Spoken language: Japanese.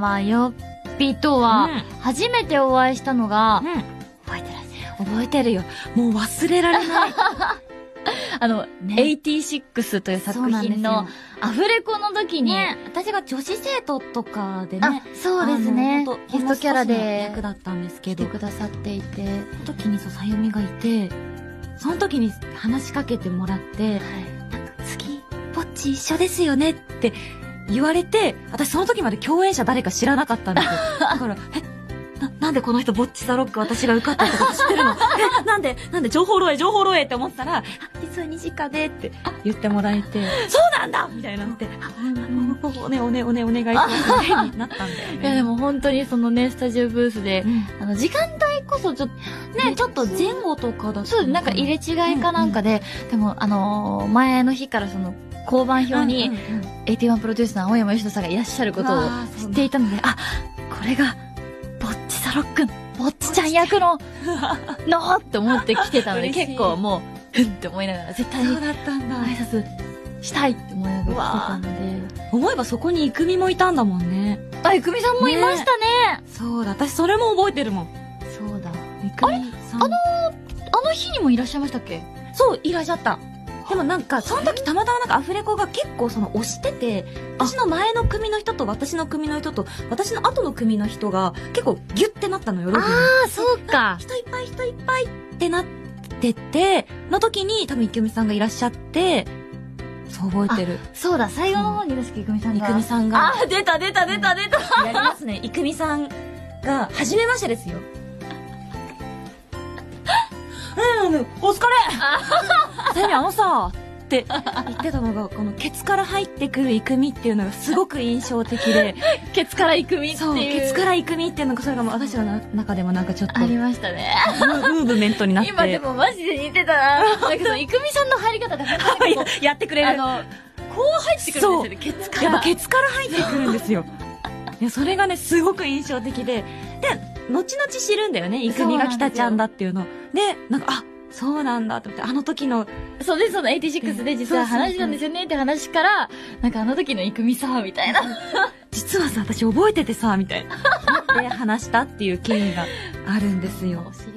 まよっぴとは、初めてお会いしたのが、 覚えてる。覚えてるよ。もう忘れられない。 86という作品のアフレコの時に、 私が女子生徒とかでね、 そうですね。ゲストキャラで役だったんですけど、 来てくださっていて、 その時にさゆみがいて、その時に話しかけてもらって、なんか次、ぼっち一緒ですよねって言われて、私その時まで共演者誰か知らなかったんですよ。だから、なんでこの人ぼっちザロック私が受かったってこと知ってるのなんで情報漏洩って思ったら、実は2時間でって言ってもらえて、そうなんだみたいになって、お願いしますになったんだよね。 いやでも本当にそのね、スタジオブースで、時間帯こそちょっと、 ね、ちょっと前後とかだった。 そう、なんか入れ違いかなんかで、でも前の日からその、交番表に、81プロデュースの青山吉野さんがいらっしゃることを知っていたので、これが、ぼっちザロック、ぼっちちゃん役のって思って来てたので、結構もう、ふんって思いながら、絶対に、 そうだったんだ。 挨拶したいって思いながら来てたので。 思えばそこにイクミもいたんだもんね。 イクミさんもいましたね。 そうだ、私それも覚えてるもん。 そうだ。 イクミさん。 あの日にもいらっしゃいましたっけ？ そう、いらっしゃった。でもなんか、その時たまたまなんかアフレコが結構その押してて、私の前の組の人と私の組の人と私の後の組の人が結構ギュッてなったのよ、ロビーに。 そうか。 人いっぱいってなってて、の時に多分イクミさんがいらっしゃって、そう覚えてる。 そうだ、最後の方に確かイクミさんが。 イクミさんが。 出た。やりますね。イクミさんが、初めましてですよ。お疲れさゆみさって言ってたのが、このケツから入ってくるイクミっていうのがすごく印象的で。 ケツからイクミっていう。 そう、ケツからイクミっていうのが、それが私の中でもなんかちょっと。 ありましたね。 ムーブメントになって。 今でもマジで似てたな。なんかそのイクミさんの入り方でやってくれる。 こう入ってくるんですよね、ケツから。 やっぱケツから入ってくるんですよ。いや、それがね、すごく印象的で。で、後々知るんだよね、イクミが北ちゃんだっていうの。で、なんか、そうなんだと思って、あの時の。 そうです、その86で実は話したんですよねって話から、なんかあの時のイクミさ、みたいな。 実はさ、私覚えててさ、みたいな。で、話したっていう経緯があるんですよ。 教